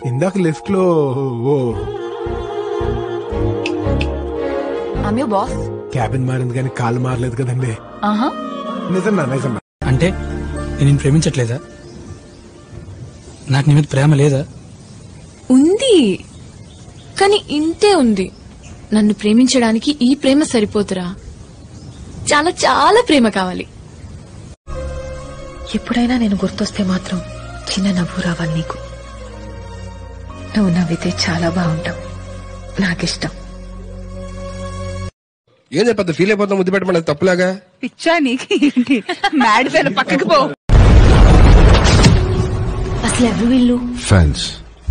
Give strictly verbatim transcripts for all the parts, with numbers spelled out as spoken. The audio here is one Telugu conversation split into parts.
ఇందాక లిఫ్ట్ లో బాస్ క్యాబిన్ మారింది కానీ కాలు మారలేదు కదండి. నిజంగా నిజంగా అంటే నేను ప్రేమించట్లేదా? నాకు నీ మీద ప్రేమ లేదా? ఉంది, కానీ ఇంతే ఉంది. నన్ను ప్రేమించడానికి ఈ ప్రేమ సరిపోతురా, చాలా చాలా ప్రేమ కావాలి. ఎప్పుడైనా నేను గుర్తొస్తే మాత్రం చిన్న నవ్వు రావాలి నీకు. నువ్వు నవ్వితే చాలా బాగుంటావు, నాకిష్టం. ఏం చెప్పద్దు ఫీల్ అయిపోతాం, ముద్దు పెట్టమని తప్పులాగా. పిచ్చా నీకు మ్యాడ్ ఫెలో, పక్కకి పో. అసలు ఎవరు వీళ్ళు? ఫ్యాన్స్.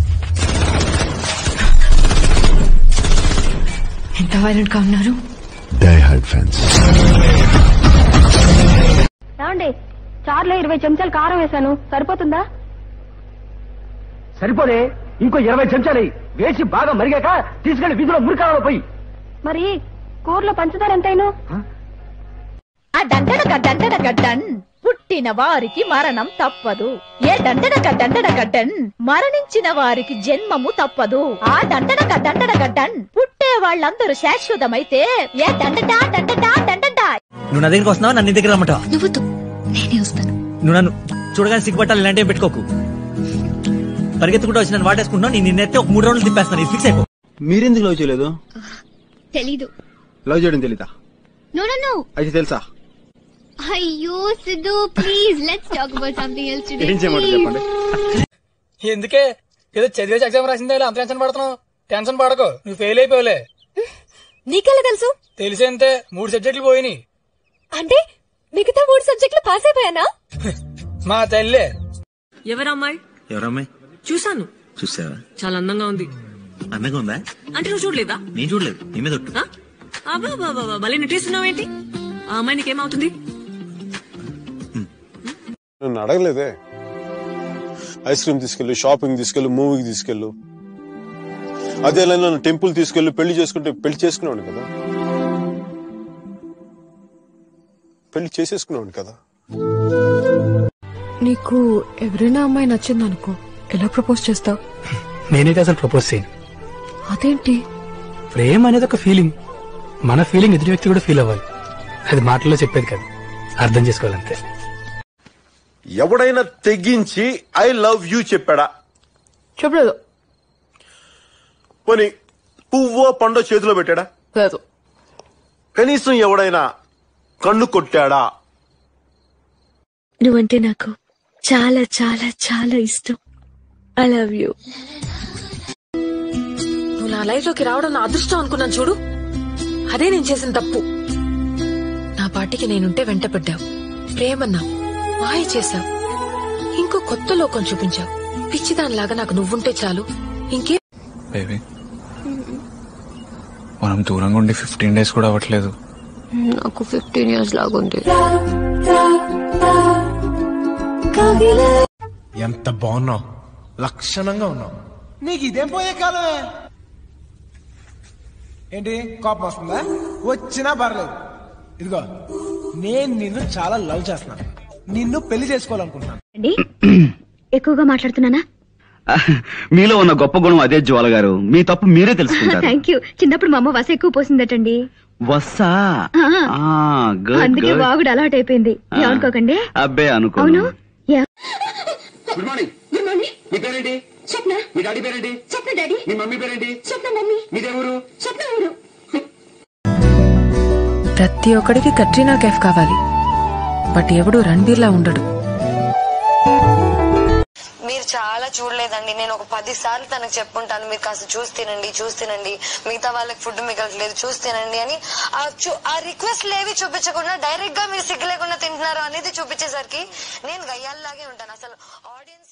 ఎంత వైలెంట్ గా ఉన్నారు. Die hard fans. ఏమండి, చార్లో ఇరవై చెంచాలు కారం వేశాను, సరిపోతుందా? సరిపోదే, ఇంకో ఇరవై చెంచాలు వేసి బాగా మరిగాక తీసుకెళ్లి వీధిలో మురికాలలో పోయి. మరి కూరలో పంచదార ఎంతైనా? ఆ దండనక దండనక డన్, పుట్టిన వారికి మరణం తప్పదు. ఏ దండనక దండనక డన్, మరణించిన వారికి జన్మము తప్పదు. ఆ దండనక దండనక డన్, పుట్టే వాళ్ళందరూ శాశ్వతమైతే ఏ దండటా దండటా దండటా. నువ్వు నా దగ్గరికి వస్తున్నావా, నన్ను దగ్గర రమ్మట? నువ్వు నేనే వస్తాను. నువ్వు నన్ను చూడగానే సిగ్గుపట్టాలి, ఇలాంటివి పెట్టుకోకు. పరిగెత్తుకుంటూ వచ్చి నన్ను వాటేసుకుంటున్నావు, నేను నిన్నైతే ఒక మూడు రౌండ్లు తిప్పేస్తాను. ఫిక్స్ అయిపో. మీరెందుకు లవ్ చేయలేదు? తెలీదు. లవ్ చేయడం తెలీదా? No no no. అయితే తెలుసా? అయ్యో Siddhu, please let's talk about something else today. ఏం చేయమంటారు చెప్పండి. ఎందుకే ఏదో చదివేసి ఎగ్జామ్ రాసిందే అంత టెన్షన్ పడుతున్నావు? టెన్షన్ పడకు, నువ్వు ఫెయిల్ అయిపోలే. నీకెలా తెలుసు? తెలిసేంతే, మూడు సబ్జెక్టులు పోయినాయి. అంటే మిగతా మూడు సబ్జెక్టులు పాస్ అయిపోయానా? మా తల్లే. ఎవరమ్మాయి? ఎవరమ్మాయి? చూసాను. చూసావా? చాలా అందంగా ఉంది. అందంగా ఉందా? అంటే నువ్వు చూడలేదా? నేను చూడలేదు, నీ మీద ఒట్టు. అబ్బా మళ్ళీ నెట్టేస్తున్నావేంటి? ఆ అమ్మాయి నీకేమవుతుంది? నన్ను అడగలేదే. ఐస్ క్రీమ్ తీసుకెళ్ళు, షాపింగ్ తీసుకెళ్ళు, మూవీకి తీసుకెళ్ళు. అదే నన్ను టెంపుల్ తీసుకెళ్ళు, పెళ్లి చేసుకుంటే పెళ్లి చేసుకునేవాడు కదా. పెళ్లి చేసేసుకునేవాడు కదా. నీకు ఎవరైనా అమ్మాయి నచ్చింది అనుకో, ఎలా ప్రపోజ్ చేస్తావు? నేనైతే అసలు ప్రపోజ్ చేయను. అదేంటి? ప్రేమ అనేది ఒక ఫీలింగ్, మన ఫీలింగ్ ఎదుటి వ్యక్తి కూడా ఫీల్ అవ్వాలి. అది మాటల్లో చెప్పేది కాదు, అర్థం చేసుకోవాలంతే. ఎవడైనా తెగించి ఐ లవ్ యూ చెప్పాడా? చెప్పలేదు. పోనీ పువ్వో పండో చేతిలో పెట్టాడా? లేదు. కనీసం ఎవడైనా కన్ను కొట్టాడా? నువ్వంటే నాకు చాలా చాలా చాలా ఇష్టం. I love you. నువ్వు నా లైఫ్ లోకి రావడం నా అదృష్టం అనుకున్నాను చూడు, అదే నేను చేసిన తప్పు. నా పాటికి నేనుంటే వెంట పడ్డావు, ప్రేమన్నావు, మాయ చేశావు, ఇంకో కొత్త లోకం చూపించావు. పిచ్చిదానిలాగా నాకు నువ్వుంటే చాలు, ఇంకే. బేబీ, మనం దూరంగా ఉండి ఫిఫ్టీన్ డేస్ కూడా అవ్వట్లేదు. నాకు ఫిఫ్టీన్ ఇయర్స్ లాగుంది. ఎంత బాగున్నావు, లక్షణంగా ఉన్నావు. నీకు ఇదేం పోయే కాలమే ఏంటి? కోపం వస్తుందా? వచ్చినా పర్లేదు. ఇదిగో, నేను నిన్ను చాలా లవ్ చేస్తున్నాను, నిన్ను పెళ్లి చేసుకోవాలనుకుంటున్నాను. ఎక్కువగా మాట్లాడుతున్నానా? మీలో ఉన్న గొప్ప గుణం అదే జ్వాల గారు, మీ తప్పు మీరే తెలుసుకుంటారు. Thank you. చిన్నప్పుడు మా అమ్మ వస ఎక్కువ పోసిందటండి. వస్సా? అందుకే బాగుడు అలవాటు అయిపోయింది. ఏమనుకోకండి. అబ్బే అనుకో. అవును. Good morning. Good morning. మీ పేరేంటి? స్వప్న. మీ డాడీ పేరేంటి? స్వప్న డాడీ. మీ మమ్మీ పేరేంటి? స్వప్న మమ్మీ. మీదేవరు? స్వప్న ఊరు. ప్రతి ఒక్కడికి కట్రీనా కైఫ్ కావాలి, బట్ ఎవడు రణ్బీర్లా ఉండడు. మీరు చాలా చూడలేదండి, నేను ఒక పది సార్లు తనకు చెప్పుంటాను, మీరు కాస్త చూసి తినండి చూసి తినండి, మిగతా వాళ్ళకి ఫుడ్ మిగలట్లేదు చూసి తినండి అని. ఆ రిక్వెస్ట్ లేవి చూపించకుండా డైరెక్ట్ గా మీరు సిగ్గు లేకుండా తింటున్నారు అనేది చూపించేసరికి నేను గయ్యాల్లాగే ఉంటాను. అసలు ఆడియన్స్